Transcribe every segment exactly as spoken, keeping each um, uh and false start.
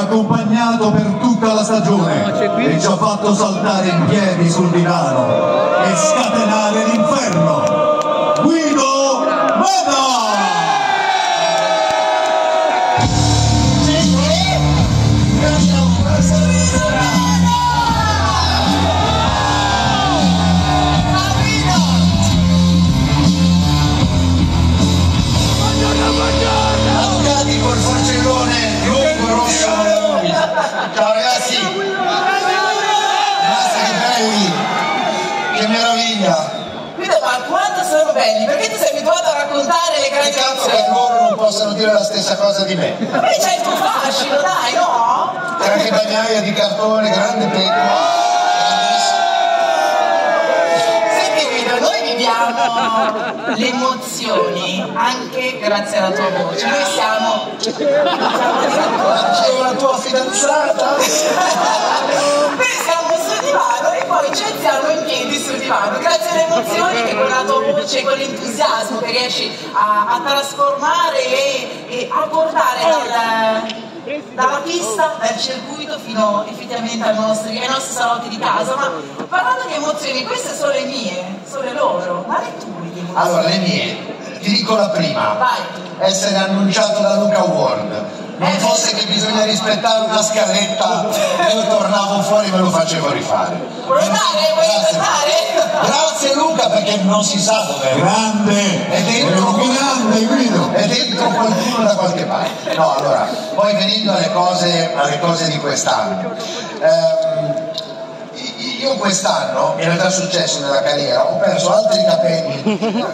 accompagnato per tutta la stagione e ci ha fatto saltare in piedi sul divano e scatenare l'inferno. Guido Meda! Ciao ragazzi, grazie, che belli, che meraviglia. Guido, ma quanto sono belli, perché tu sei abituato a raccontare le grandi Peccato emozioni. che loro non possano dire la stessa cosa di me. Ma poi c'è il tuo fascino, dai, no? C'è anche Bagnaia di cartone, grande pecora. Senti Guido, noi viviamo le emozioni anche grazie alla tua voce. Noi siamo... C'è una tua fidanzata? Noi siamo sul divano e poi ci alziamo in piedi sul divano, grazie alle emozioni che con la tua voce, con l'entusiasmo che riesci a, a trasformare e, e a portare dal, dalla pista, dal circuito fino effettivamente ai nostri, ai nostri salotti di casa. Ma parlando di emozioni, queste sono le mie, sono le loro, ma le tue di emozioni? Allora, le mie, ti dico la prima. Vai. Essere annunciato da Luca Award. Non fosse che bisogna rispettare una scaletta, io tornavo fuori e me lo facevo rifare. Vuoi andare? Vuoi andare? Grazie Luca, perché non si sa dov'è. Grande! È dentro, grande Guido! è dentro qualcuno da qualche parte. No, allora, poi venendo alle cose, alle cose di quest'anno. Ehm, io quest'anno, mi era già successo nella carriera, ho perso altri capelli,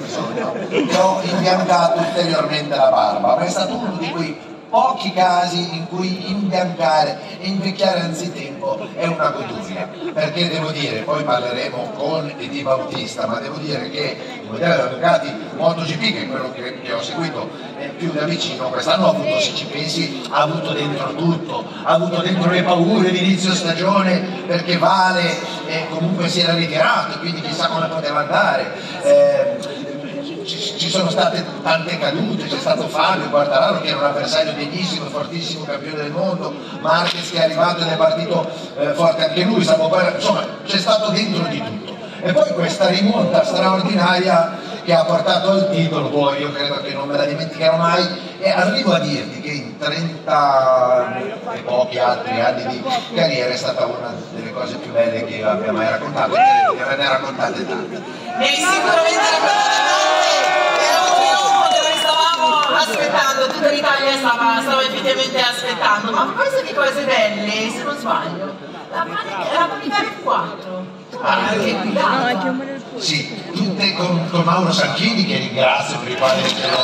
e ho imbiancato ulteriormente la barba, ma è stato uno di quei pochi casi in cui imbiancare e invecchiare anzitempo è una goduria, perché devo dire, poi parleremo con Edi Bautista, ma devo dire che il modello della Ducati MotoGP, che è quello che, che ho seguito eh, più da vicino, quest'anno ha avuto, se ci pensi, ha avuto dentro tutto, ha avuto dentro le paure di inizio stagione perché Vale eh, comunque si era ritirato, quindi chissà come poteva andare. Eh, Ci, ci sono state tante cadute, c'è stato Fabio Quartararo che era un avversario degnissimo, fortissimo campione del mondo, Marquez che è arrivato ed è partito eh, forte anche lui, Sabobera, insomma c'è stato dentro di tutto. E poi questa rimonta straordinaria che ha portato al titolo, poi io credo che non me la dimenticherò mai, e arrivo a dirti che in trenta e pochi altri anni di carriera è stata una delle cose più belle che io abbia mai raccontato, e credo di averne raccontate tante. Ne hai sicuramente raccontate tante, era un trionfo che noi stavamo aspettando, tutta l'Italia stava, stava effettivamente aspettando. Ma a proposito di cose belle, se non sbaglio, la Panigale quattro, anche guidata. Sì, tutte con, con Mauro Sanchini, che ringrazio, per il quale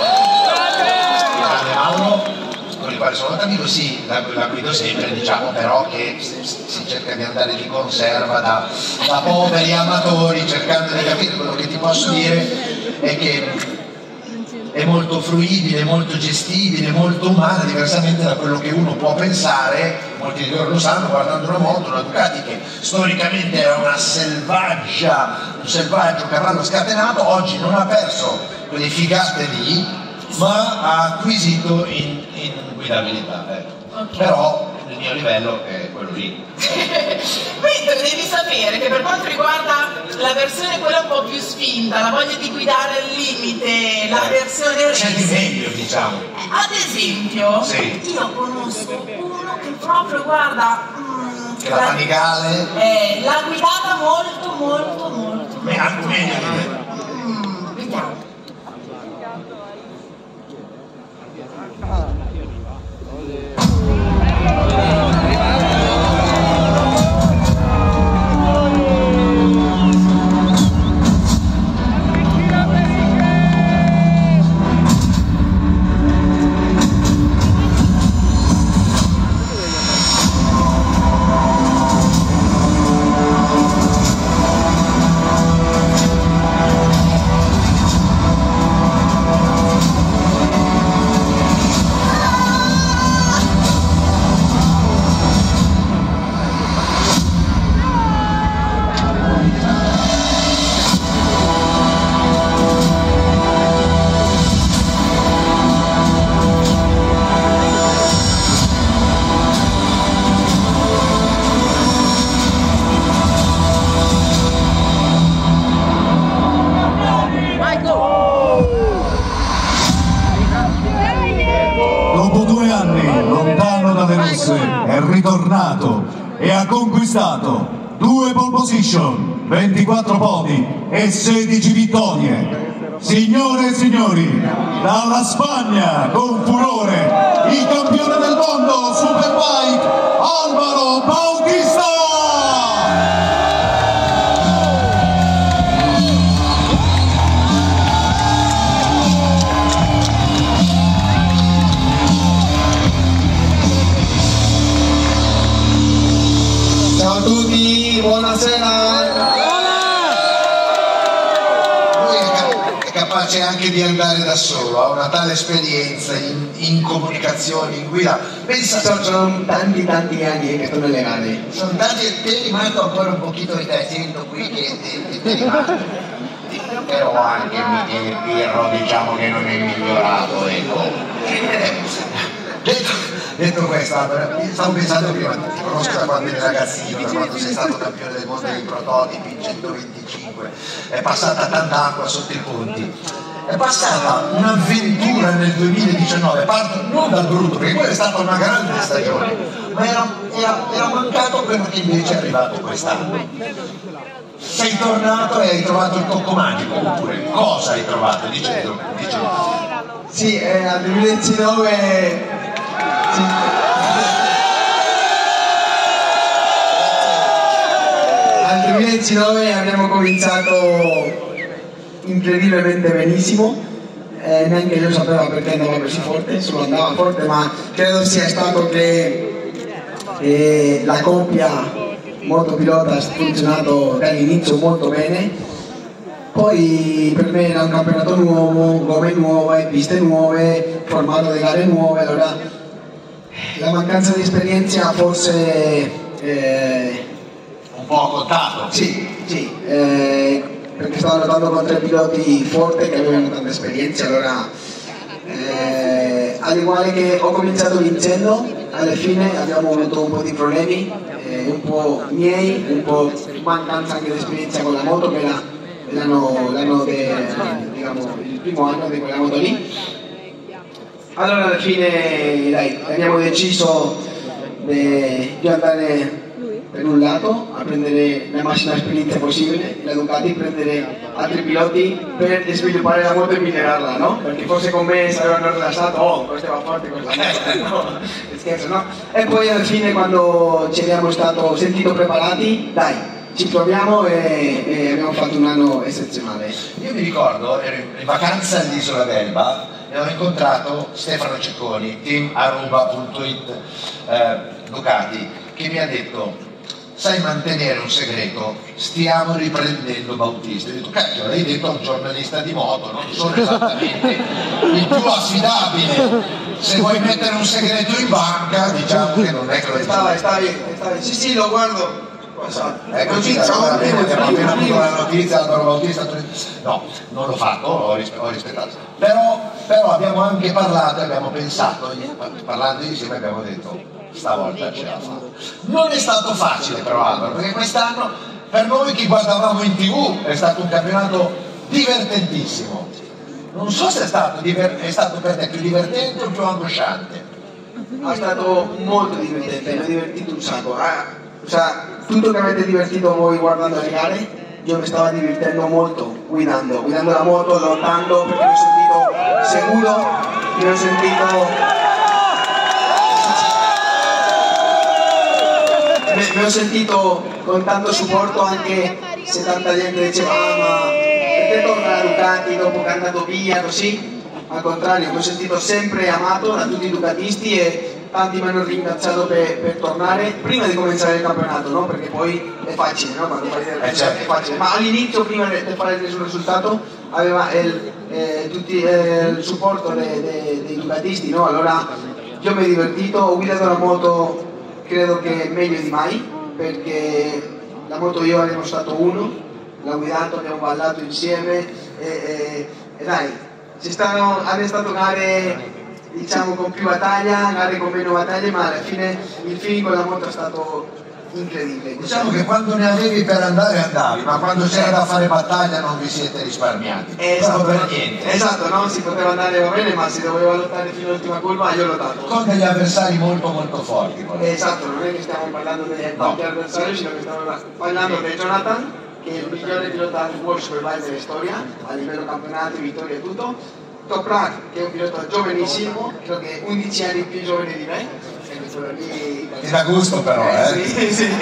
grande Mauro, con il quale sono molto amico. Sì, la, la guido sempre, diciamo però che si, si cerca di andare di conserva da, da poveri amatori, cercando di capire. Quello che ti posso dire è che è molto fruibile, molto gestibile, molto umana, diversamente da quello che uno può pensare. Molti di loro lo sanno guardando una moto, una Ducati che storicamente era una selvaggia, un selvaggio cavallo scatenato, oggi non ha perso quelle figate lì, ma ha acquisito in, in guidabilità. Ecco. Okay. Però il mio livello è quello lì. Quindi devi sapere che per quanto riguarda la versione quella un po' più spinta, la voglia di guidare al limite, la versione c'è di meglio, diciamo. Ad esempio, sì. Io conosco uno che proprio guarda mm, che la Panigale eh, l'ha guidata molto molto molto me anche meglio di me. Mm, vediamo. e ha conquistato due pole position, ventiquattro podi e sedici vittorie. Signore e signori, dalla Spagna con furore, il campione del mondo Superbike, Álvaro Bautista! Ciao a tutti, buonasera! Capace anche di andare da solo, ha una tale esperienza in, in comunicazione, in guida. Pensa, Sono, sono tanti tanti anni che sto nelle gare. sono tanti e ti è rimasto ancora un pochino di sento qui che ti è rimasto. Però anche Michele Pirro diciamo che non è migliorato, ecco. Detto, detto questo, allora, stavo pensando prima, ti conosco da quando eri ragazzino, da quando sei stato campione del mondo dei prototipi in centoventicinque, è passata tanta acqua sotto i ponti, è passata un'avventura nel duemiladiciannove, parto non dal brutto, perché quella è stata una grande stagione, ma era, era, era mancato quello che invece è arrivato quest'anno. Sei tornato e hai trovato il tocco magico, oppure cosa hai trovato? Dicendo, dicendo. Sì, eh, nel duemiladiciannove... Sì. Nel duemiladiciannove abbiamo cominciato incredibilmente benissimo, eh, neanche io sapevo perché andava così forte, solo andava forte, ma credo sia stato che eh, la coppia motopilota ha funzionato dall'inizio molto bene. Poi per me era un campionato nuovo, gomme nuove, piste nuove, formato di gare nuove, allora la mancanza di esperienza forse eh, Un po' contato. sì, sì, eh, perché stavo lottando con tre piloti forti che avevano tanta esperienza, allora eh, al uguale che ho cominciato vincendo, alla fine abbiamo avuto un po' di problemi, eh, un po' miei, un po' mancanza anche di esperienza con la moto, che era l'anno, l'anno de, diciamo, il primo anno di quella moto lì. Allora alla fine dai, abbiamo deciso di, di andare per un lato a prendere la massima esperienza possibile, la Ducati, prendere altri piloti per sviluppare la moto e migliorarla, no? Perché forse con me si avevano rilassato, oh, questo va forte, questo va forte, no? Scherzo, no? E poi alla fine quando ci abbiamo stato sentito preparati, dai, ci proviamo e, e abbiamo fatto un anno eccezionale. Io mi ricordo, ero in vacanza all'isola d'Elba e ho incontrato Stefano Cecconi, team aruba punto it eh, Ducati, che mi ha detto: sai mantenere un segreto, stiamo riprendendo Bautista. Io ho detto, cacchio, l'hai detto a un giornalista di moto, non sono esattamente il più affidabile. Se vuoi mettere un segreto in banca, diciamo che non è che lo è. Stava, stava, stava, sì sì, lo guardo. Eccoci, allora abbiamo appena avuto la notizia, Álvaro Bautista. No, non l'ho fatto, ho, rispe ho rispettato. Però, però abbiamo anche parlato e abbiamo pensato, parlando insieme abbiamo detto, stavolta ce la fa. Non è stato facile però, Álvaro, perché quest'anno per noi che guardavamo in tv è stato un campionato divertentissimo. Non so se è stato, è stato per te più divertente o più angosciante. È stato molto divertente, mi ho divertito un sacco. Ah, o sea, tutto che avete divertito voi guardando le gare, io mi stavo divertendo molto guidando, guidando la moto, lottando, perché mi ho sentito sicuro, mi ho sentito... mi ho sentito con tanto supporto, anche se tanta gente diceva ah, ma perché torna a Ducati dopo che è andato via così. Al contrario, mi ho sentito sempre amato da tutti i ducatisti e tanti mi hanno ringraziato per, per tornare prima di cominciare il campionato, no? Perché poi è facile, no? Quando fai del eh, certo. È facile, ma all'inizio prima di fare nessun risultato aveva il, eh, tutti, eh, il supporto dei, dei, dei ducatisti, no? Allora io mi ho divertito, ho guidato la moto credo che meglio di mai, perché la moto io ero stato uno, l'ho guidato, abbiamo ballato insieme e, e, e dai, ci stanno, hanno stato gare diciamo con più battaglia, gare con meno battaglie, ma alla fine il feeling con la moto è stato incredibile. Diciamo che quando ne avevi per andare andavi, ma quando c'era da fare battaglia non vi siete risparmiati. Esatto, per niente. Esatto, no? Si poteva andare va bene, ma si doveva lottare fino all'ultima curva, io ho lottato. Con degli avversari molto molto forti. Esatto, non è che stiamo parlando di qualche avversario, sino che stiamo parlando di Jonathan, che è il migliore pilota di World Superbike della storia, a livello campionati, vittorie e tutto. Toprak, che è un pilota giovanissimo, credo che undici anni più giovane di me. Ti dà gusto però, eh? eh sì, sì.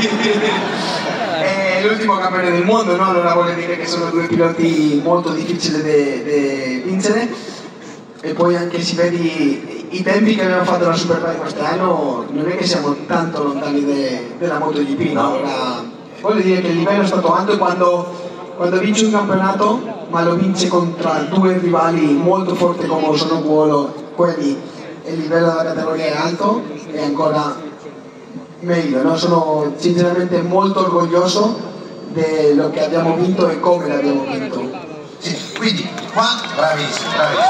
È l'ultimo campione del mondo, no? Allora vuol dire che sono due piloti molto difficili da vincere. E poi anche si vede i tempi che abbiamo fatto la Superbike quest'anno, non è che siamo tanto lontani de, della MotoGP, no? Allora, voglio dire che il livello è stato alto quando quando vince un campionato, ma lo vince contro due rivali molto forti come sono Guolo, quelli, il livello della categoria è alto e ancora meglio, no? Sono sinceramente molto orgoglioso di quello che abbiamo vinto e come l'abbiamo vinto. Sì, quindi qua, bravissimo, bravissimo.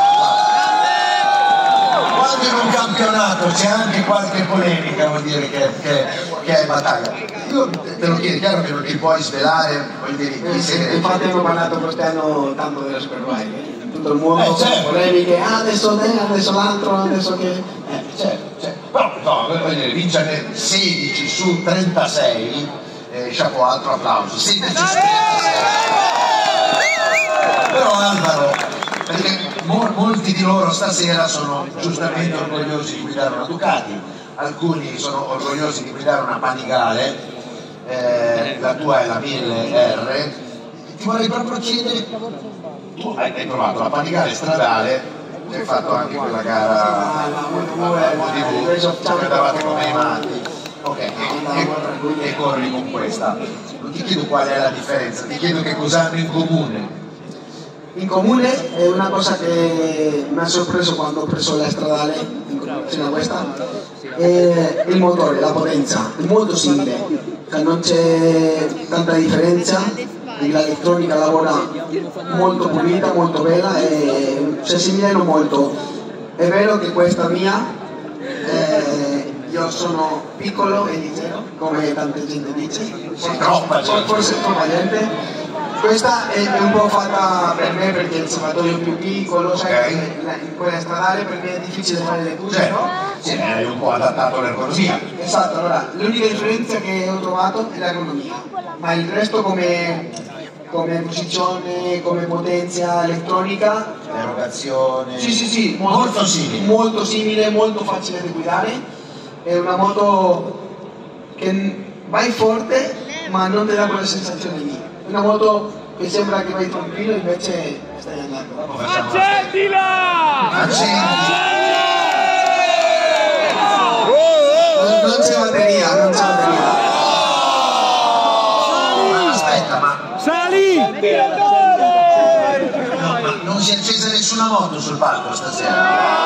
Quando in un campionato c'è anche qualche polemica, vuol dire che, che, che è battaglia. Io te lo chiedo, è chiaro che non ti puoi svelare, vuol dire, i segreti. Infatti abbiamo parlato quest'anno tanto della Superbike, tutto il mondo, eh, certo. polemiche, ah, adesso te, adesso l'altro, adesso che... Eh, certo, certo. Però no, voglio dire, vincere sedici su trentasei, eh, chapeau, altro applauso, sedici su trentasei. Però Alvaro, perché mo molti di loro stasera sono giustamente orgogliosi di guidare una Ducati, alcuni sono orgogliosi di guidare una Panigale, eh, la tua è la mille R. Ti vorrei proprio chiedere, tu hai, hai provato la Panigale stradale, hai fatto anche quella gara dove andavate come i matti, ok, e, e, e corri con questa. Non ti chiedo qual è la differenza, ti chiedo che cosa hanno in comune. In comune è una cosa che mi ha sorpreso quando ho preso la stradale in comparazione a questa, è il motore, la potenza, è molto simile, non c'è tanta differenza, l'elettronica lavora molto pulita, molto bella e si assomigliano molto. È vero che questa mia, eh, io sono piccolo e leggero, come tanta gente dice, forse troppa gente. Questa è un po' fatta per me perché il serbatoio è più piccolo, sai, okay. In quella stradale per me è difficile fare le curve, certo. No? Sì, è un po' adattato all'ergonomia. Esatto, allora l'unica differenza che ho trovato è l'ergonomia, ma il resto come, come posizione, come potenza elettronica, erogazione, sì sì sì, molto, molto simile, molto simile, molto facile da guidare, è una moto che vai forte ma non ti dà quella sensazione lì. Una moto che sembra che vai tranquillo invece stai andando. Accendila! Accendi! Non, non c'è batteria, non c'è batteria. Ma aspetta, ma... Sali! No, ma non si è accesa nessuna moto sul palco stasera.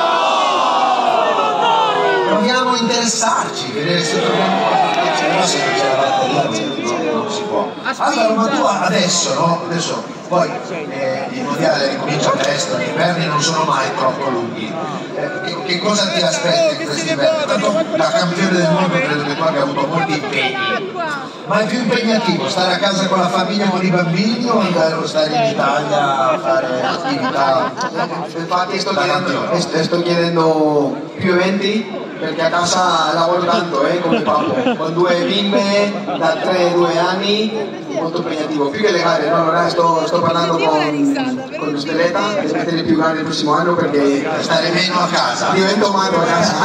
Proviamo a interessarci, vedere se troviamo qualche cosa. Se non c'è la batteria non si può. Allora, ma tu adesso, no? Adesso poi eh, il mondiale ricomincia presto, gli inverni non sono mai troppo lunghi. Eh, che, che cosa ti aspetti in questi inverni? Tanto da campione del mondo credo che tu abbia avuto molti impegni. Ma è più impegnativo stare a casa con la famiglia, con i bambini o andare a stare in Italia a fare attività? Infatti sto chiedendo, sto chiedendo più eventi perché a casa lavoro tanto, eh, come papà, con due bimbe da tre due anni, molto impegnativo, più che le gare, no? Allora sto, sto parlando con, con Stelletta di mettere più gare il prossimo anno perché stare meno a casa, divento magro a casa.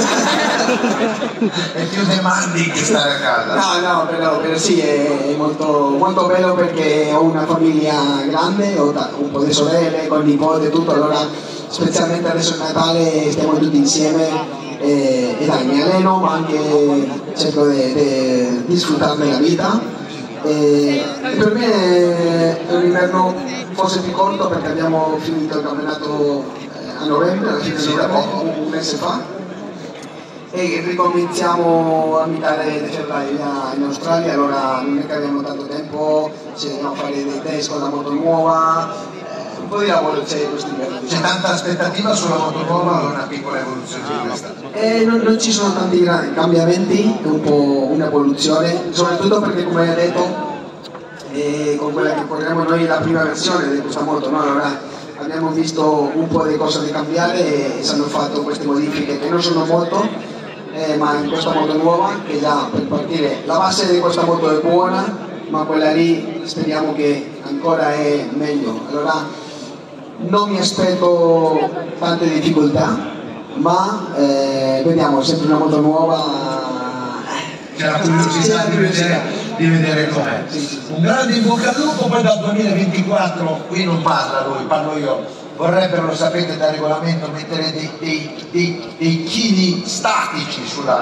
È più demanding che stare a casa. No, no, però, però sì, è molto, molto bello perché ho una famiglia grande, ho un po' di sorelle, con nipote e tutto, allora specialmente adesso è Natale stiamo tutti insieme. E, e dai, mi alleno ma anche cerco di disfruttarne la vita e, e per me è un inverno forse più corto perché abbiamo finito il campionato a novembre, alla fine di novembre, un mese fa e ricominciamo a metà di febbraio in Australia, allora non è che abbiamo tanto tempo, ci dobbiamo fare dei test con la moto nuova, po' di lavoro c'è questo inverno. C'è tanta aspettativa sulla moto nuova o una piccola evoluzione di questa? Eh, non, non ci sono tanti grandi cambiamenti, è un po' un'evoluzione, soprattutto perché come hai detto eh, con quella che corriamo noi la prima versione di questa moto, no? Allora abbiamo visto un po' di cose da cambiare e si hanno fatto queste modifiche che non sono molto, eh, ma in questa moto nuova che già per partire la base di questa moto è buona, ma quella lì speriamo che ancora è meglio. Allora non mi aspetto tante difficoltà, ma eh, vediamo, sempre una moto nuova. C'è la curiosità di vedere, di vedere com'è. Un grande in bocca al lupo, poi dal duemilaventiquattro, qui non parla lui, parlo io, vorrebbero, lo sapete dal regolamento, mettere dei, dei, dei, dei chili statici sulla...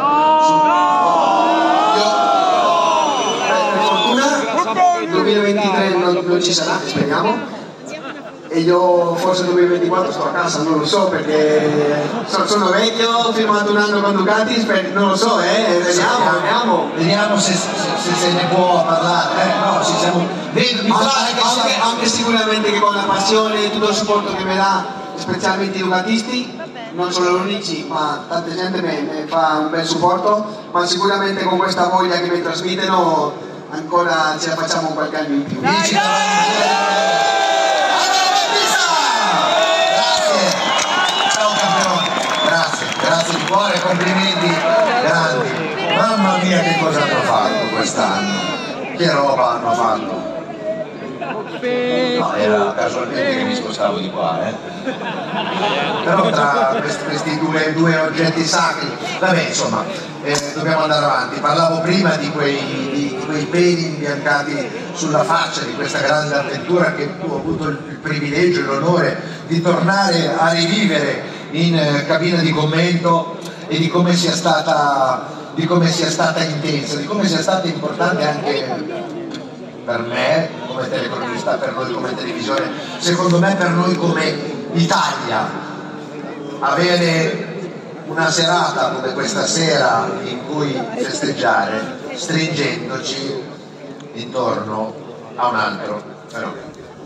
Su, io, per fortuna il duemilaventitré non, non ci sarà, speriamo. E io forse nel duemilaventiquattro sto a casa, non lo so, perché sono, sono vecchio, ho firmato un anno con Ducati, non lo so, eh, vediamo, vediamo. Vediamo se, se, se se ne può parlare, eh, no, ci siamo... Anche, anche, anche sicuramente che con la passione e tutto il supporto che mi dà, specialmente i ducatisti, non solo l'Unici, ma tanta gente mi, mi fa un bel supporto, ma sicuramente con questa voglia che mi trasmettono ancora ce la facciamo qualche anno in più. Dai, dai! Grazie di cuore, complimenti grandi. Mamma mia che cosa hanno fatto quest'anno, che roba hanno fatto. No, era casualmente che mi spostavo di qua, eh. Però tra questi, questi due, due oggetti sacri, vabbè, insomma, eh, dobbiamo andare avanti. Parlavo prima di quei, di, di quei peli imbiancati sulla faccia di questa grande avventura che tu ho avuto il, il privilegio e l'onore di tornare a rivivere in eh, cabina di commento, e di come sia stata di come sia stata intensa, di come sia stata importante anche per me come telecronista, per noi come televisione, secondo me per noi come Italia, avere una serata come questa sera in cui festeggiare stringendoci intorno a un altro fenomeno.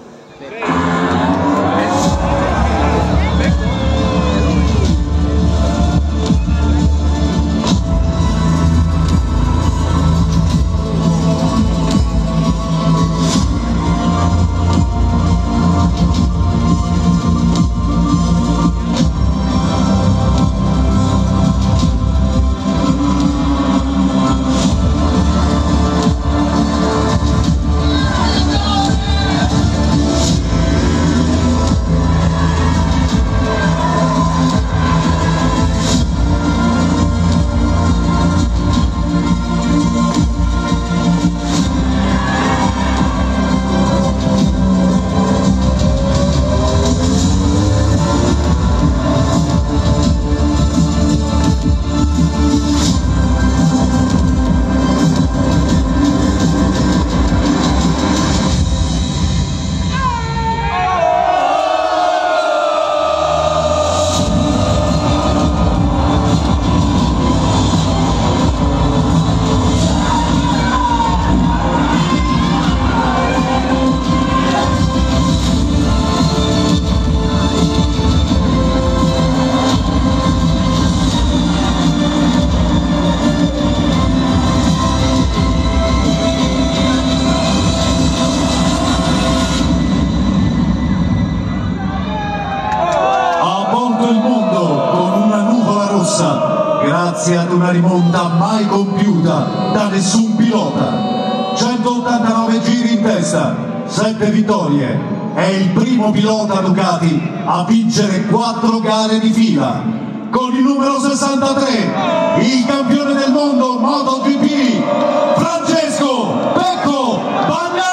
Grazie ad una rimonta mai compiuta da nessun pilota, centottantanove giri in testa, sette vittorie, è il primo pilota Ducati a vincere quattro gare di fila. Con il numero sessantatré, il campione del mondo MotoGP, Francesco Pecco Bagnaia!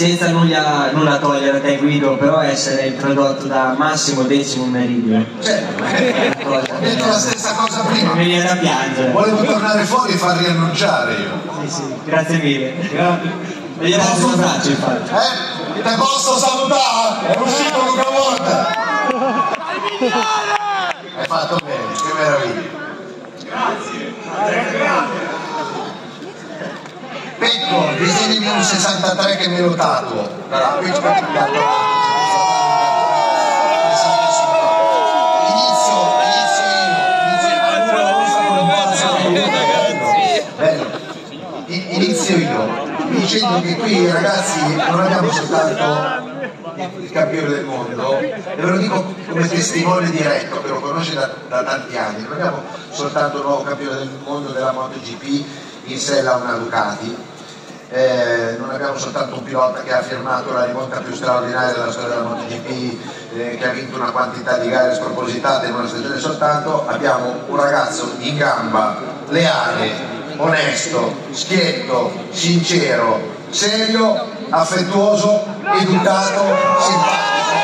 senza nulla, nulla togliere a te Guido, però essere introdotto da Massimo Decimo Meridio. Certo, ho detto la stessa cosa prima. Mi viene da piangere. Volevo tornare fuori e far riannunciare io. Sì, sì, grazie mille. Mi viene da un braccio, infatti. Eh? Te posso salutare? È uscito Luca Volta. Hai fatto bene, che meraviglia. Grazie. Pecco, disegnami un sessantatré che me lo tatuo. Allora, qui c'è un piatto. Inizio, inizio io. Inizio io. Dicendo che qui ragazzi non abbiamo soltanto il campione del mondo, e ve lo dico come testimone diretto che lo conosce da, da tanti anni, non abbiamo soltanto il nuovo campione del mondo della MotoGP in sella a una Ducati, eh, non abbiamo soltanto un pilota che ha firmato la rimonta più straordinaria della storia della MotoGP, eh, che ha vinto una quantità di gare spropositate in una stagione soltanto, abbiamo un ragazzo in gamba, leale, onesto, schietto, sincero, serio, affettuoso, educato, simpatico.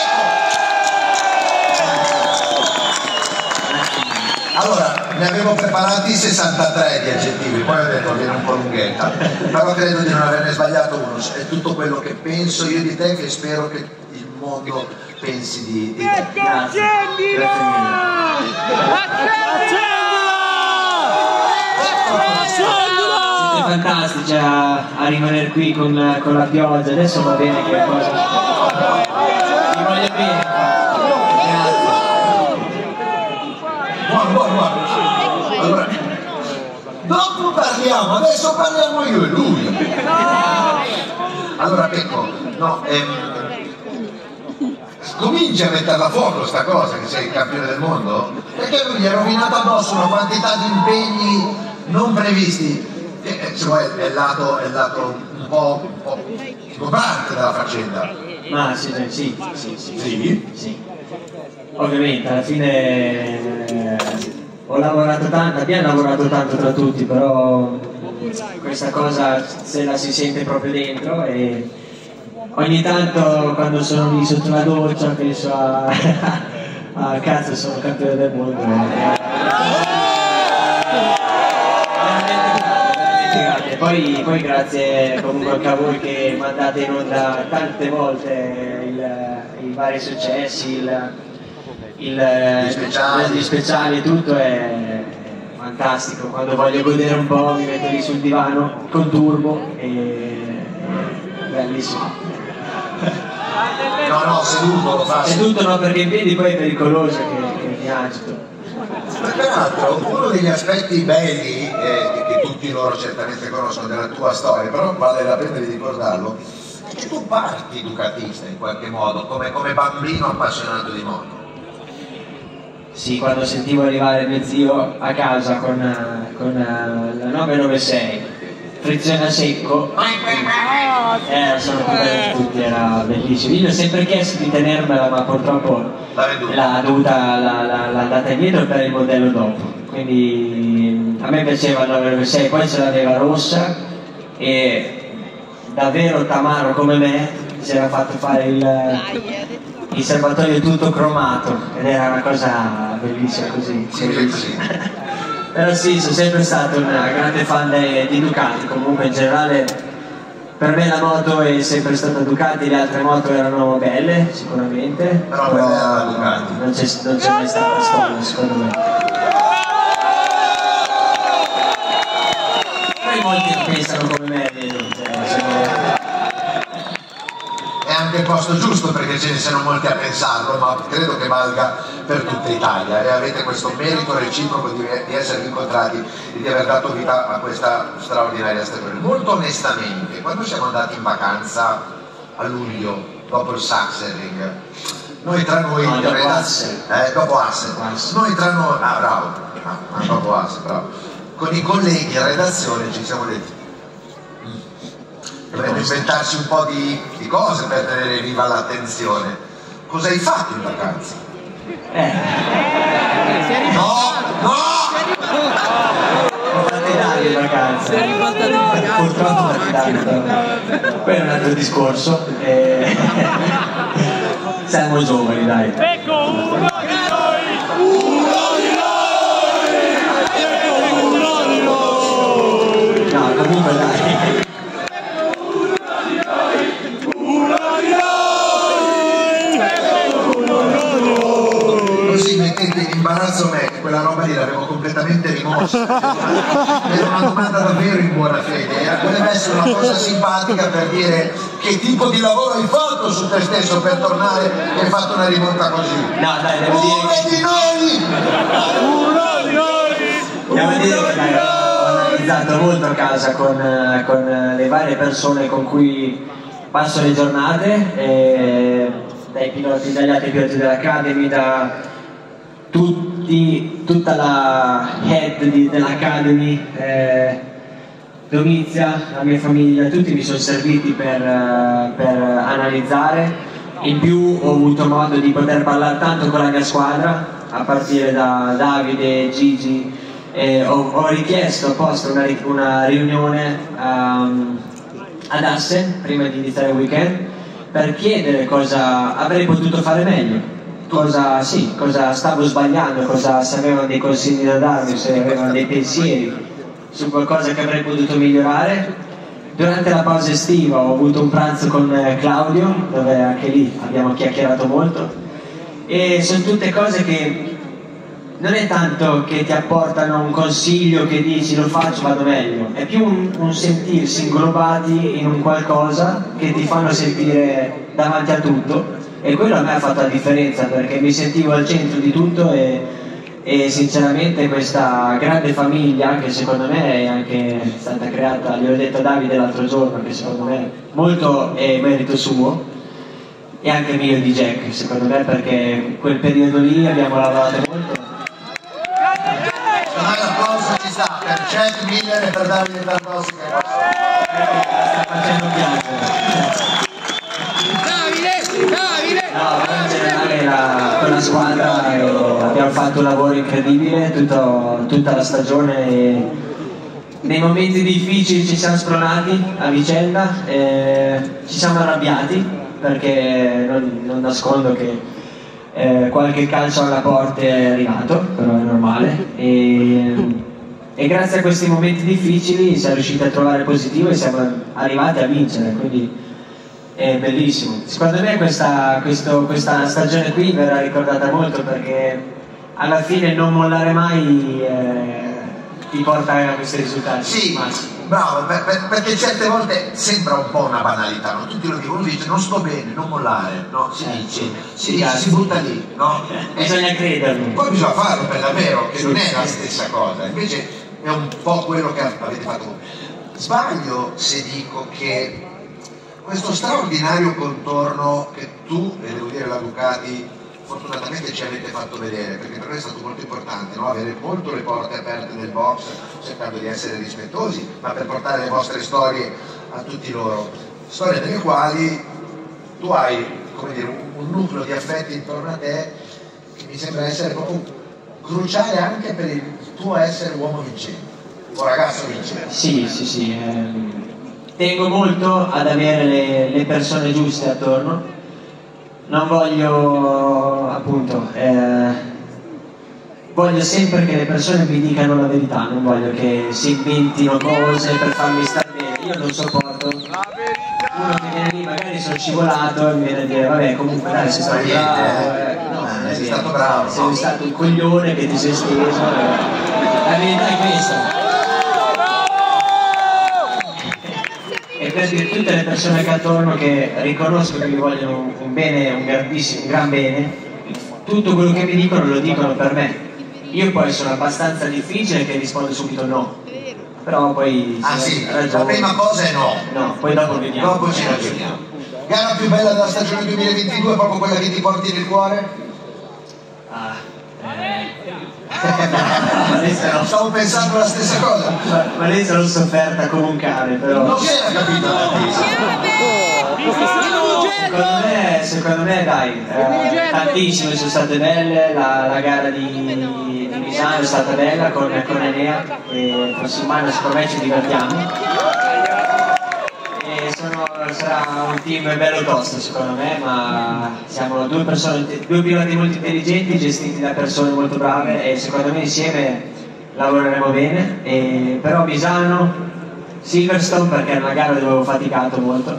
Allora, ne avevo preparati sessantatré di aggettivi, poi ho detto viene un po' lunghetta, però credo di non averne sbagliato uno. È tutto quello che penso io di te, che spero che il mondo pensi di, di te. Grazie. Grazie mille. Siete fantastici a, a rimanere qui con, con la pioggia, adesso va bene che cosa. Vi voglio bene. Grazie. Guarda, guarda, guarda. Allora, dopo parliamo, adesso parliamo io e lui. Allora Pecco, no, ehm, cominci a metterla a fuoco sta cosa che sei il campione del mondo, perché lui gli ha rovinato addosso una quantità di impegni non previsti, e, cioè è il lato, è il lato un po', un po' ingombrante della faccenda. Ma sì, sì, sì, sì, Sì? sì. Ovviamente alla fine eh, ho lavorato tanto, abbiamo lavorato tanto tra tutti, però questa cosa se la si sente proprio dentro e ogni tanto quando sono lì sotto la doccia penso a, a cazzo sono campione del mondo. Veramente, poi, poi grazie comunque anche a voi che mandate in onda tante volte il, i vari successi, il, il, Gli speciali. gli speciali e tutto è fantastico. Quando voglio godere un po' mi metto lì sul divano con Turbo e bellissimo. No, no, seduto lo fa. Seduto no, perché in piedi poi è pericoloso che, che mi agito. Ma peraltro uno degli aspetti belli eh, che tutti loro certamente conoscono della tua storia, però vale la pena di ricordarlo, è che tu parti ducatista in qualche modo, come, come bambino appassionato di moto. Sì, quando sentivo arrivare mio zio a casa con, con la nove nove sei, frizione a secco, eh, sono contenti tutti, era bellissimo. Io ho sempre chiesto di tenermela, ma purtroppo l'ha dovuta, l'ha andata indietro per il modello dopo. Quindi a me piaceva il nove nove sei, poi ce l'aveva rossa e davvero tamaro come me si era fatto fare il, il serbatoio tutto cromato ed era una cosa bellissima così. Sì. Però sì, sono sempre stato una grande fan di Ducati, comunque in generale per me la moto è sempre stata Ducati, le altre moto erano belle sicuramente, però, però era Ducati. non c'è, non c'è mai stata storia secondo me. Poi molti pensano come me, vedo, cioè, sono... È anche il posto giusto perché ce ne sono molti a pensarlo, ma credo che valga per tutta Italia e avete questo merito reciproco di, di esservi incontrati e di aver dato vita a questa straordinaria stagione. Molto onestamente, quando siamo andati in vacanza a luglio dopo il Sachsenring, noi tra noi no, dopo Asse, eh, dopo Asse, noi tra noi, ah bravo, ah, dopo Asse, bravo, con i colleghi in redazione ci siamo detti dovrebbe inventarsi un po' di, di cose per tenere viva l'attenzione. Cosa hai fatto in vacanza? Eh. No, no! Ho fatto i danni in vacanza. purtroppo perché Davide, quello è un altro discorso. E... siamo giovani, dai. Ecco, uno di noi! Uno di noi! No, comunque dai. Così mettete in imbarazzo me, che quella roba lì l'avevo completamente rimossa. Era una domanda davvero in buona fede, era poteva essere una cosa simpatica per dire che tipo di lavoro hai fatto su te stesso per tornare e hai fatto una rimonta così. No, dai, devo dire Uno che... di noi! Uno di noi! Devo dire che dai, ho analizzato molto a casa con, con le varie persone con cui passo le giornate, e dai piloti, dagli altri piloti dell'Academy, da tutti, tutta la head di, dell'Academy, eh, Domizia, la mia famiglia, tutti mi sono serviti per, eh, per analizzare. In più ho avuto modo di poter parlare tanto con la mia squadra, a partire da Davide, Gigi, e ho, ho richiesto apposta una, una riunione um, ad Assen prima di iniziare il weekend per chiedere cosa avrei potuto fare meglio. Cosa, sì, cosa stavo sbagliando, cosa, se avevano dei consigli da darmi, se avevano dei pensieri su qualcosa che avrei potuto migliorare. Durante la pausa estiva ho avuto un pranzo con Claudio, dove anche lì abbiamo chiacchierato molto, e sono tutte cose che non è tanto che ti apportano un consiglio che dici lo faccio, vado meglio, è più un, un sentirsi inglobati in un qualcosa che ti fanno sentire davanti a tutto. E quello a me ha fatto la differenza, perché mi sentivo al centro di tutto, e, e sinceramente questa grande famiglia, che secondo me è anche stata creata, gli ho detto a Davide l'altro giorno, che secondo me molto è merito suo e anche mio di Jack, secondo me, perché quel periodo lì abbiamo lavorato molto. Secondo me l'applauso ci sta per Jack Miller e per Davide Tarkovsky. Sta facendo piangere. No, in generale la, con la squadra eh, abbiamo fatto un lavoro incredibile tutto, tutta la stagione, e nei momenti difficili ci siamo spronati a vicenda, eh, ci siamo arrabbiati perché non, non nascondo che eh, qualche calcio alla porta è arrivato, però è normale, e, e grazie a questi momenti difficili siamo riusciti a trovare positivo e siamo arrivati a vincere, quindi è bellissimo. Secondo me questa, questo, questa stagione qui verrà ricordata molto, perché alla fine non mollare mai eh, ti porta a questi risultati. Sì, bravo, per, per, perché certe volte sembra un po' una banalità, no? Tutti lo dicono, uno dice non sto bene, non mollare, no? Si dice, si, dice, si butta lì, no? Bisogna crederlo. Poi bisogna farlo per davvero, che non è la stessa cosa, invece è un po' quello che avete fatto. Sbaglio se dico che questo straordinario contorno che tu e devo dire la Ducati fortunatamente ci avete fatto vedere, perché per noi è stato molto importante, no? Avere molto le porte aperte del box, cercando di essere rispettosi, ma per portare le vostre storie a tutti loro, storie delle quali tu hai, come dire, un, un nucleo di affetti intorno a te che mi sembra essere proprio cruciale anche per il tuo essere uomo vincente, o ragazzo vincente. Sì, sì, sì. Ehm... Tengo molto ad avere le, le persone giuste attorno, non voglio, appunto, eh, voglio sempre che le persone mi dicano la verità, non voglio che si inventino cose per farmi stare bene, io non sopporto uno che viene lì, magari sono scivolato e mi viene a dire vabbè comunque dai sei stato bravo, eh, no, eh, sei stato bravo, sei stato un coglione che ti sei steso, eh. La verità è questa. E per dire tutte le persone che attorno che riconosco che mi vogliono un bene, un grandissimo, un gran bene, tutto quello che mi dicono lo dicono per me. Io poi sono abbastanza difficile che rispondo subito no, però poi ah sì, ragione, la prima cosa è no. No, poi dopo vediamo. Dopo ci ragioniamo. Gara più bella della stagione duemilaventidue, proprio quella che ti porti nel cuore? Ah, eh. no, stavo pensando la stessa cosa. Ma, ma lei se l'ho sofferta come un cane, però. Non si era capito tantissimo. Secondo me, secondo me dai, eh, tantissime sono state belle, la, la gara di, di Misano è stata bella con, con Enea, e il prossimo anno secondo me ci divertiamo. Sarà un team bello tosto secondo me, ma siamo due persone, due piloti molto intelligenti, gestiti da persone molto brave e secondo me insieme lavoreremo bene. E però Misano, Silverstone perché è una gara dove ho faticato molto,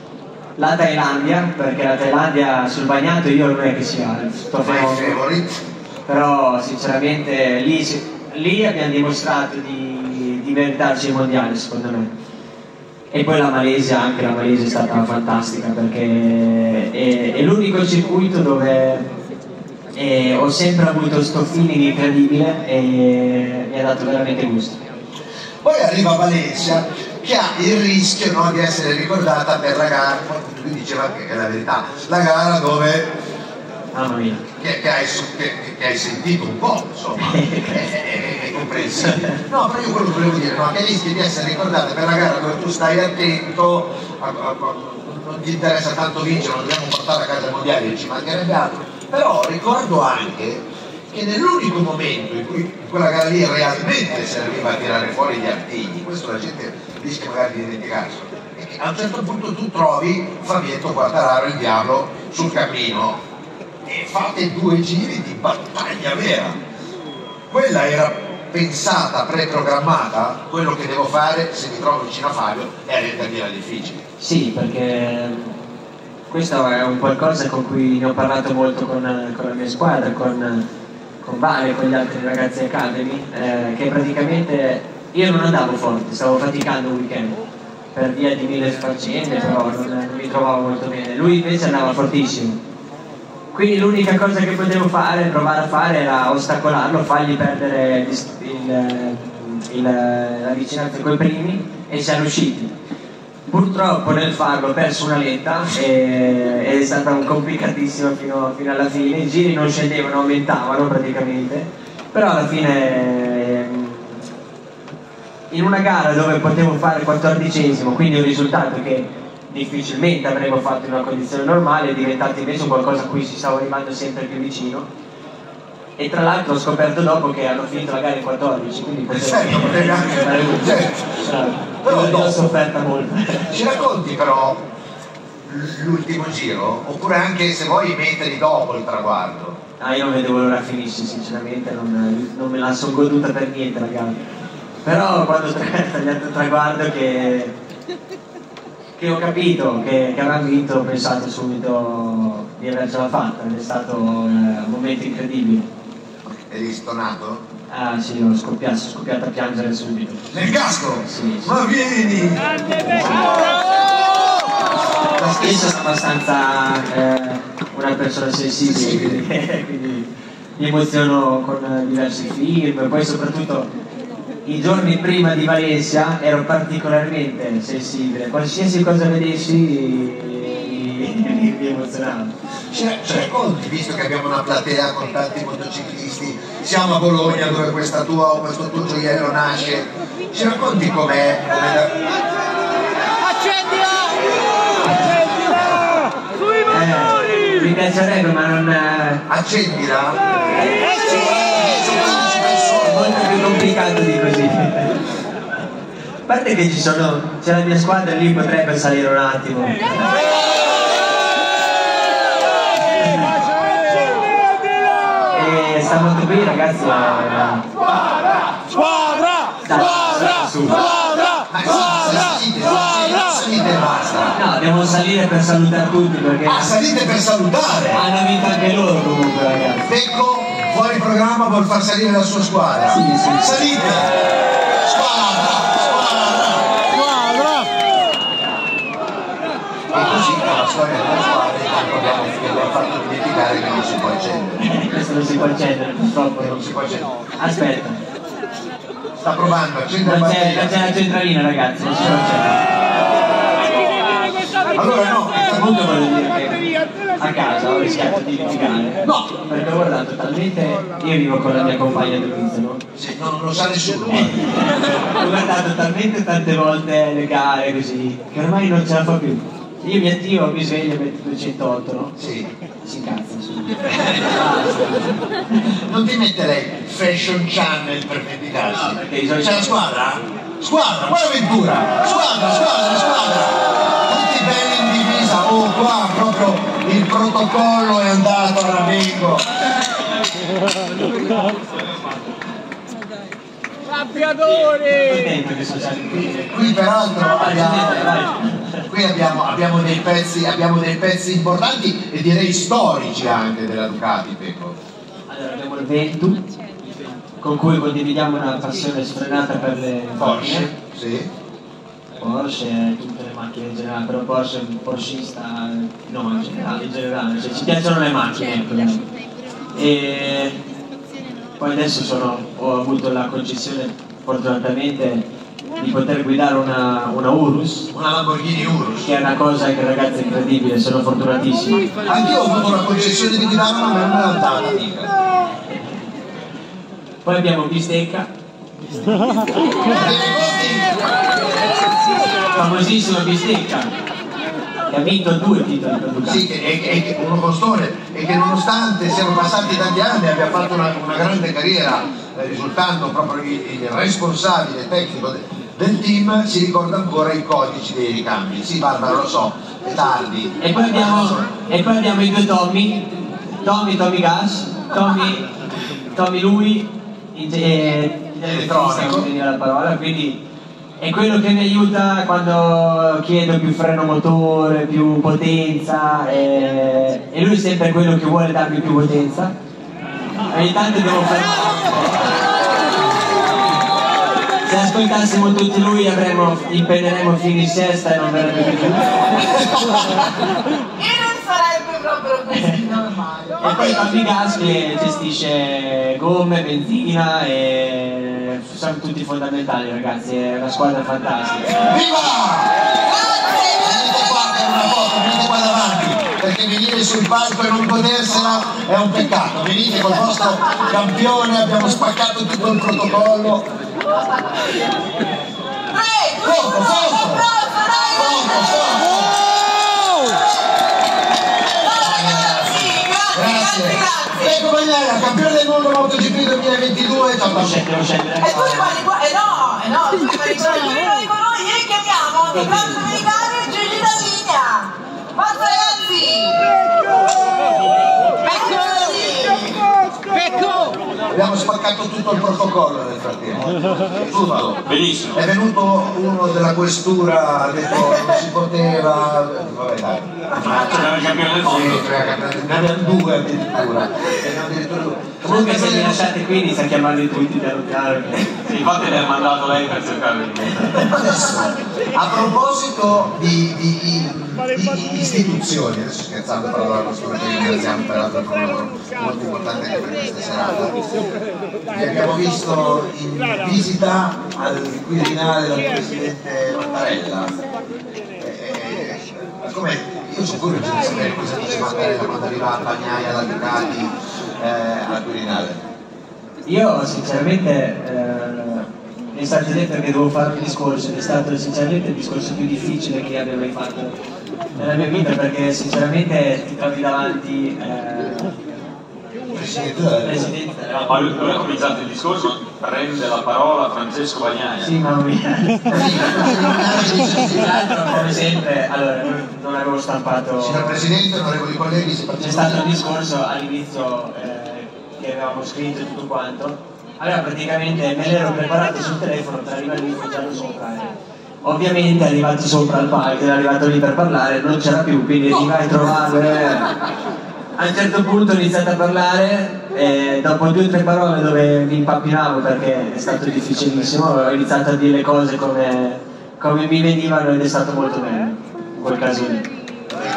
la Thailandia perché la Thailandia sul bagnato io non è che sia sto fenomeno, però sinceramente lì, lì abbiamo dimostrato di, di meritarci il mondiale secondo me. E poi la Malesia, anche la Malesia è stata fantastica perché è, è l'unico circuito dove eh, ho sempre avuto sto feeling incredibile e mi ha dato veramente gusto. Poi arriva Valencia che ha il rischio, no, di essere ricordata per la gara, lui diceva che è la verità, la gara dove Mamma mia. Che, che, hai, che, che hai sentito un po', insomma, è, è, è comprensibile. No, però io quello che volevo dire, no, che rischi di essere ricordata per la gara dove tu stai attento, a, a, a, non ti interessa tanto vincere, non dobbiamo portare a casa il mondiale, ci mancherebbe altro. Però ricordo anche che nell'unico momento in cui in quella gara lì realmente serviva a tirare fuori gli artigli, questo la gente rischia magari di dimenticarsi, e che a un certo punto tu trovi Fabietto Quartararo, il diavolo, sul cammino, e fate due giri di battaglia vera. Quella era pensata, preprogrammata, quello che devo fare se mi trovo vicino a Fabio è rendermi la difficile. Sì, perché questo è un qualcosa con cui ne ho parlato molto con, con la mia squadra, con, con Vale e con gli altri ragazzi Academy, eh, che praticamente io non andavo forte, stavo faticando un weekend per via di mille faccende, però non, non mi trovavo molto bene. Lui invece andava fortissimo. Quindi l'unica cosa che potevo fare, provare a fare, era ostacolarlo, fargli perdere il, il, il, la vicinanza con i primi e siamo riusciti. Purtroppo nel farlo ho perso una letta e, ed è stata complicatissima fino, fino alla fine, i giri non scendevano, aumentavano praticamente, però alla fine in una gara dove potevo fare quattordicesimo, quindi un risultato che difficilmente avremmo fatto in una condizione normale, è diventato invece qualcosa a cui si stava arrivando sempre più vicino. E tra l'altro ho scoperto dopo che hanno finito la gara in quattordici, quindi potevo potevi anche fare un però l'ho sofferta molto. Ci racconti però l'ultimo giro, oppure anche se vuoi metterli dopo il traguardo? Ah, io non vedevo l'ora finisce, sinceramente non, non me la sono goduta per niente la gara, però quando ho tagliato il traguardo che che ho capito che, che avranno vinto, ho pensato subito di avercela fatta, ed è stato un momento incredibile. Eri stonato? Ah sì, ho scoppiato, sono scoppiato a piangere subito. Nel casco? Sì, sì. Ma vieni! La stessa è abbastanza eh, una persona sensibile, quindi, quindi mi emoziono con diversi film, poi soprattutto i giorni prima di Valencia ero particolarmente sensibile, qualsiasi cosa vedessi mi, mi emozionava. Ci racconti, visto che abbiamo una platea con tanti motociclisti, siamo a Bologna dove questa tua, questo tuo gioiello nasce, ci racconti com'è? Com'è Accendila! Accendila! Sui motori! Eh, mi piacerebbe ma non... Accendila? Molto più complicato di così. A parte che ci sono, c'è la mia squadra lì, potrebbe salire un attimo. E stavolta qui ragazzi è... Squadra! Squadra! Squadra! Squadra! Squadra! Salite e basta! No, devo salire per salutare tutti perché... Ah, salite per salutare! Hanno vinto anche loro comunque ragazzi. Pecco fuori programma vuol far salire la sua squadra. Sì, sì. Salite! Squadra! Squadra! Squadra! E così con la storia della squadra intanto abbiamo, abbiamo fatto dimenticare che non si può accendere. Questo non si può accendere, purtroppo. Non si può accendere. Aspetta. Sta provando, accendere Non la c'è batteria. la centralina ragazzi, non si può accendere. Allora no, a questo punto voglio dire che a casa ho rischiato di litigare. No! Perché ho guardato talmente... Io vivo con la mia compagna Denise, no? sì, no, non lo sa nessuno. Ho guardato talmente tante volte le gare così che ormai non ce la fa più. Io mi attivo, mi sveglio per duecentootto, no? Sì. Si incazza subito. Non ti metterei Fashion Channel per vendicarsi. No, perché i c'è la squadra? Squadra, buona avventura! Squadra, squadra, squadra! Tutti bene! protocollo è andato a Ravengo. Campiatori! Qui peraltro abbiamo, qui abbiamo, abbiamo, dei pezzi, abbiamo dei pezzi importanti e direi storici anche della Ducati, Pecco. Allora abbiamo il Ventu, con cui condividiamo una passione sfrenata per le Porsche, macchine. sì. Porsche, tutte le macchine in generale, però Porsche è un porschista, no, in generale, in generale, cioè, ci piacciono le macchine. Ecco. E poi adesso sono, ho avuto la concessione, fortunatamente, di poter guidare una, una Urus. Una Lamborghini Urus. Che è una cosa che ragazzi è incredibile, sono fortunatissimo. Anch'io ho avuto la concessione di guidare una me l'ha data, mica. Poi abbiamo Bistecca. Famosissimo Bistecca, che ha vinto due titoli per Ducati. Sì, che è, è uno costone e che nonostante siano passati tanti anni abbia fatto una, una grande carriera, eh, risultando proprio il, il responsabile tecnico de, del team, si ricorda ancora i codici dei ricambi. Sì, Barbara, lo so, è tardi. E poi abbiamo, e poi abbiamo i due Tommy, Tommy, Tommy Gas, Tommy, Tommy lui, e elettronico, non mi viene la parola, quindi è quello che mi aiuta quando chiedo più freno motore, più potenza, e, e lui è sempre quello che vuole darmi più potenza. Ogni tanto devo fare. Se ascoltassimo tutti lui avremmo, impenneremmo fino in sesta e non verrebbe più giù. E non sarebbe proprio così normale. E poi Tommy Gas che gestisce gomme, benzina e sono tutti fondamentali, ragazzi, è una squadra fantastica. Viva! Venite qua per una foto, venite qua davanti, perché venire sul palco e non godersela è un peccato. Venite col vostro campione, abbiamo spaccato tutto il protocollo. Foto, foto! Foto, foto! Ecco Bagnaia, campione del mondo MotoGP duemilaventidue. Devo scendere, devo scendere. E tu rimani qua, e no, e no, tu rimani qua, tu rimani con noi e chiamiamo i campi americani e Gigi D'Aviglia. Forza ragazzi! Pecco! Abbiamo spaccato tutto il protocollo nel frattempo. Tutto. Benissimo. È venuto uno della questura, ha detto non si poteva. Vabbè dai. Ma c'era il campione del mondo. Ne abbiamo due addirittura. Ne abbiamo addirittura due. Comunque se mi lasciate qui inizio a chiamarli tutti da Lucardo. Sì, infatti mi ha mandato lei per cercare di mettere. Adesso, a proposito di, di, di, di istituzioni, adesso scherzando però la questura che ringraziamo peraltro per un lavoro molto importante anche per questa serata, vi abbiamo visto in visita al Quirinale del Presidente Mattarella. Eh, come, io sono curioso di sapere cosa dice Mattarella quando arriva a Bagnaia, alla Ducati, eh, al Quirinale. Io sinceramente eh, mi è stato detto che devo fare un discorso ed è stato sinceramente il discorso più difficile che abbia mai fatto nella mia vita, perché sinceramente ti trovi davanti eh, Presidente della Presidente della Ma lui, lui ha cominciato il discorso, prende la parola Francesco Bagnaia. Sì, mamma mia. Come sempre, allora, non avevo stampato. Signor Presidente, onorevoli colleghi, si C'è stato un discorso all'inizio eh, che avevamo scritto e tutto quanto. Allora praticamente me l'ero preparato sul telefono per arrivare lì e già sopra. Eh. Ovviamente è arrivato sopra al palco, è arrivato lì per parlare, non c'era più, quindi ti vai a trovarlo. Eh. A un certo punto ho iniziato a parlare e dopo due o tre parole dove mi impappinavo perché è stato difficilissimo, ho iniziato a dire le cose come, come mi venivano ed è stato molto bello in quel caso lì.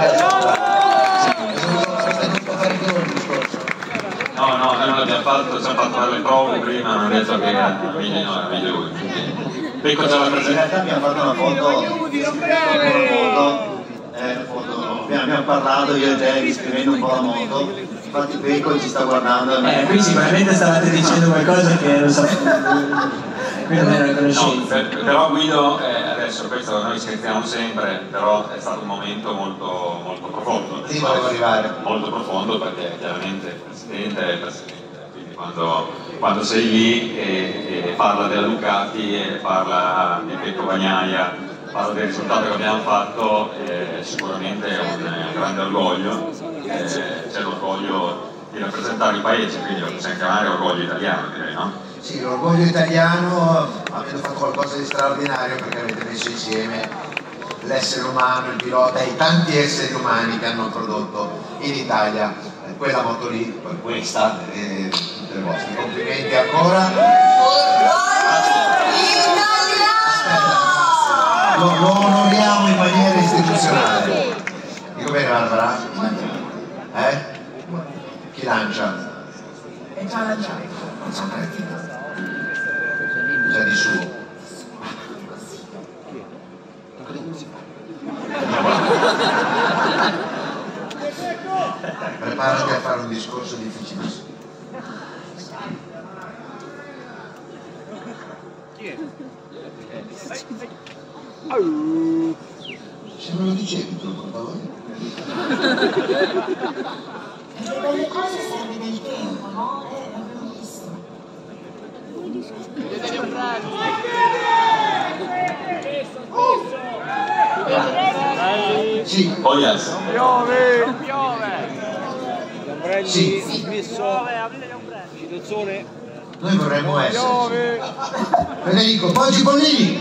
No, no, noi non l'abbiamo fatto, ci hanno fatto fare le prove prima, hanno detto che era meglio no, era meglio lui. Pecco già la In presente. realtà abbiamo fatto una foto, una foto, eh, foto abbiamo, abbiamo parlato io e te descrivendo un po' la moto, infatti Pecco ci sta guardando. Eh, qui sicuramente stavate dicendo qualcosa che non so. Qui non era No, conoscenza. per, però Guido, eh, adesso questo noi scherziamo sempre, però è stato un momento molto, molto profondo. Sì, volevo arrivare. Molto profondo perché chiaramente il Presidente è il Presidente, quindi quando, quando sei lì e, e parla della Ducati e parla di Pecco Bagnaia, parla del risultato che abbiamo fatto, eh, sicuramente è un, è un grande orgoglio. eh, c'è l'orgoglio di rappresentare il paese, quindi lo possiamo chiamare orgoglio italiano, direi, no? Sì, l'orgoglio italiano, avete fatto qualcosa di straordinario perché avete messo insieme l'essere umano, il pilota e i tanti esseri umani che hanno prodotto in Italia quella moto lì, questa, e tutte le vostre. Complimenti ancora. Lo, lo onoriamo in maniera istituzionale. Dico bene, Barbara? Eh? Chi lancia? È già lanciato, è già partito. Già di suo. Preparati a fare un discorso difficilissimo. Se me lo dicevi tu, per favore. Per quelle cose serve del tempo, no? Eh, l'abbiamo visto. Sì. Poi alza. Piove! Piove! Sì. Noi vorremmo essere. Federico, Poggi Pollini!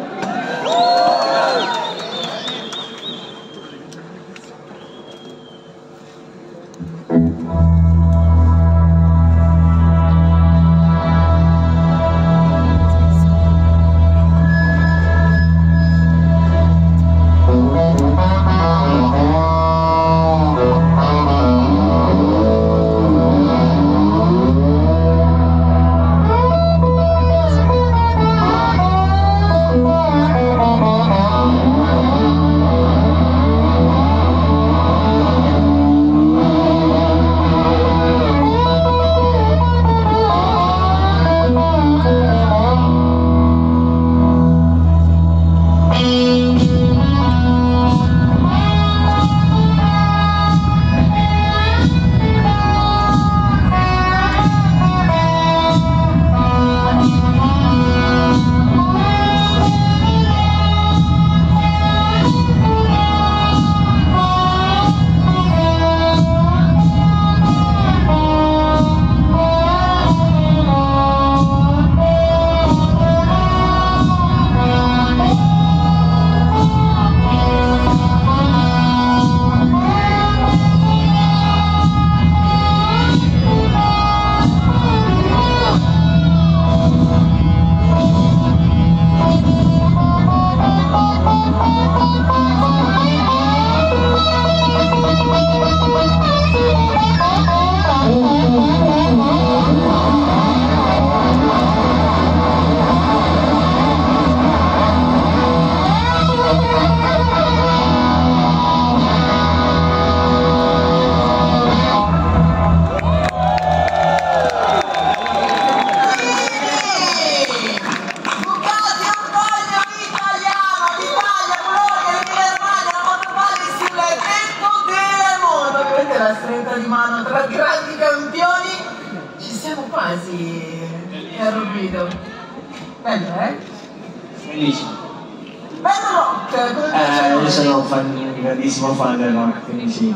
Bello, eh? Bellissimo. Bello rock! Eh, io sono un, fan, un grandissimo fan del rock, quindi sì.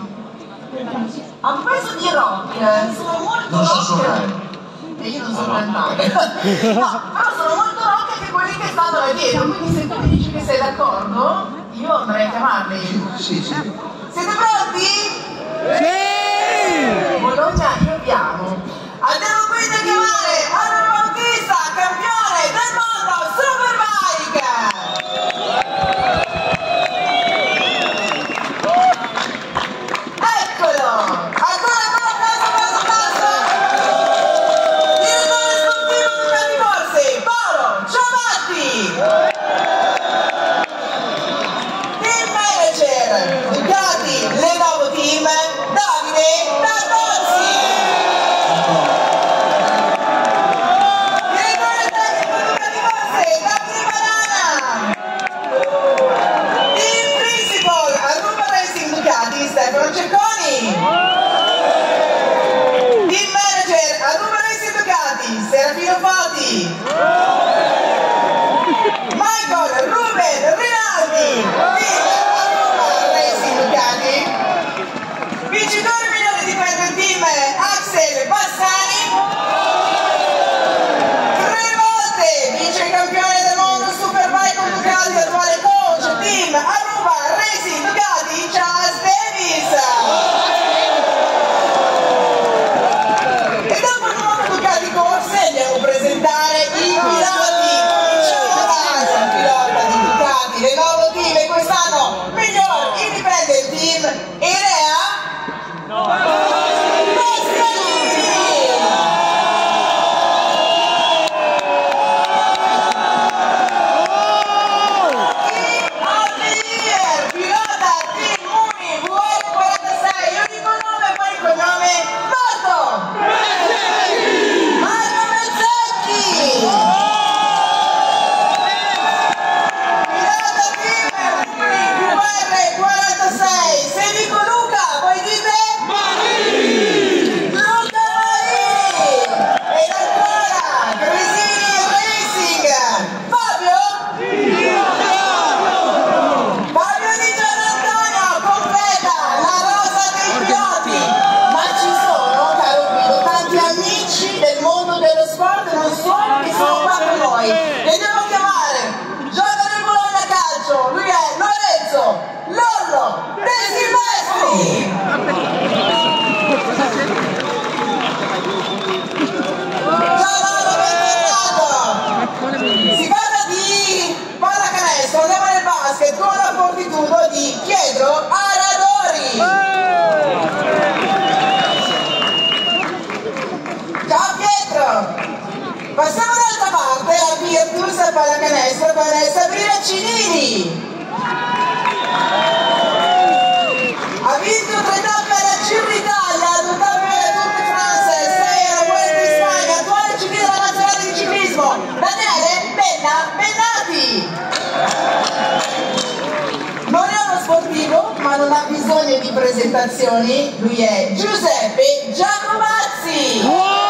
A proposito di rock, sono molto Non so rock. suonare. E io non so cantare. No, però sono molto rock anche quelli che stanno là dietro, quindi se tu mi dici che sei d'accordo, io andrei a chiamarli. Sì, sì. Siete pronti? Sì! Bologna, io vi amo. Andiamo quindi a chiamare Manuel Bautista, campione del mondo Superbike! Eccolo! Ancora, ancora, passo, passo, passo! Direttore sportivo Ducati Corse, Paolo Ciamatti! Team manager Ducati Lenovo Team, Davide Tardozzi! basket con la fortitudo di Pietro Aradori. Ciao Pietro! Passiamo dall'altra parte, la Virtus a pallacanestro con Sabrina Cinini. Ha vinto tre tappe alla Giro d'Italia, due tappe alla Tour de France, sei alla Vuelta in Spagna, attuale civile della nazionale di ciclismo, Daniele Benna Bennati. Non è uno sportivo, ma non ha bisogno di presentazioni, lui è Giuseppe Giacomazzi.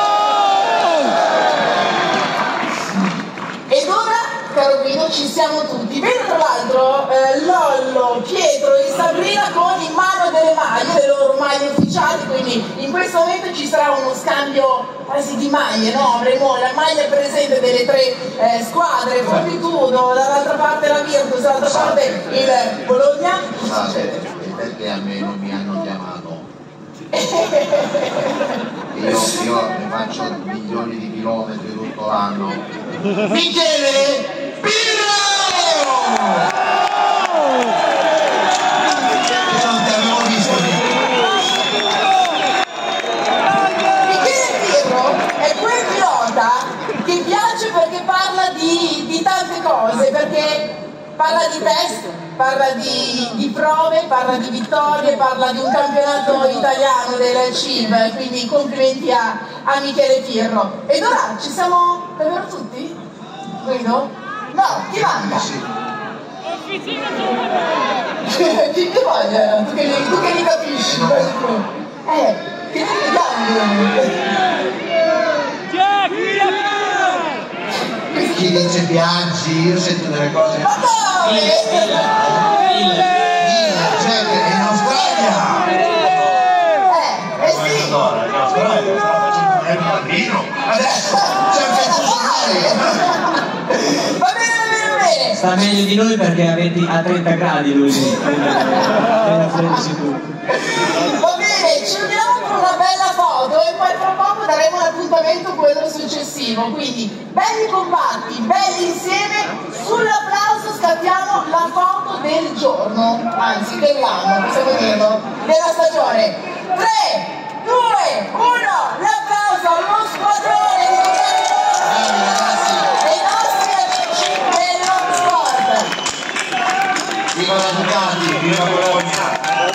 Ed ora, caro Guido, ci siamo tutti. Vedo tra l'altro eh, Lollo, Pietro e Sabrina con in mano delle maglie, le loro maglie ufficiali, quindi in questo momento ci sarà uno scambio quasi di maglie, no? Avremo la maglia presente delle tre eh, squadre, Fortitudo, dall'altra parte la Virtus, dall'altra parte il Bologna. Scusate, perché a me non mi hanno chiamato? Io, io ne faccio milioni di chilometri tutto l'anno. Michele Pirro! Io non ti avevo visto lì. Michele Pirro è quel pilota che piace perché parla di, di tante cose, perché parla di test, parla di, di prove, parla di vittorie, parla di un campionato italiano del C I V, quindi complimenti a, a Michele Pirro. Ed ora ci siamo davvero tutti? Guido? No, chi manca? Chi ti voglia? Tu che li, tu che li capisci? Eh, che li vediamo? Chi dice Bianchi, io sento delle cose. Ma dove? Cioè, è in Australia! Eh, eh sì! In Australia, stava facendo un bambino! Adesso c'è un pezzo solare! Va bene, va bene, va bene! Sta meglio di noi perché a, venti, a trenta gradi lui lì. Va bene, ci uniamo con una bella foto e poi tra poco daremo l'appuntamento quello successivo. Quindi, belli compatti, belli insieme, sull'applauso scattiamo la foto del giorno, anzi dell'anno, possiamo dirlo, della stagione. tre, due, uno, l'applauso allo squadrone di dei nostri amici dello sport. Viva la Ducati, viva Bologna!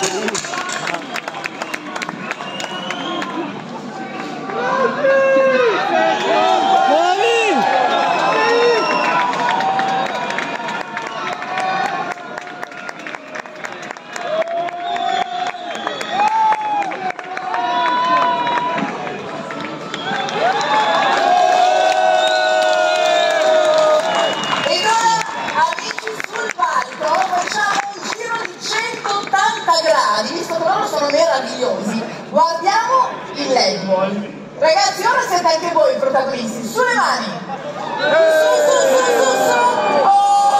Guardiamo il leg ball. Ragazzi, ora siete anche voi i protagonisti. Sulle mani. Su, su, su, su, su. Oh!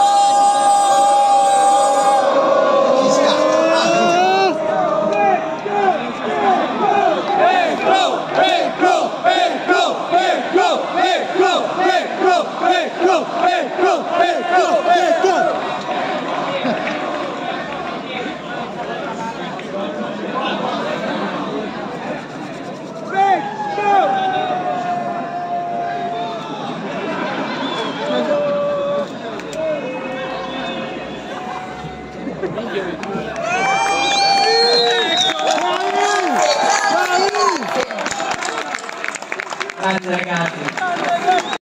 Chi scatta? Grazie ragazzi.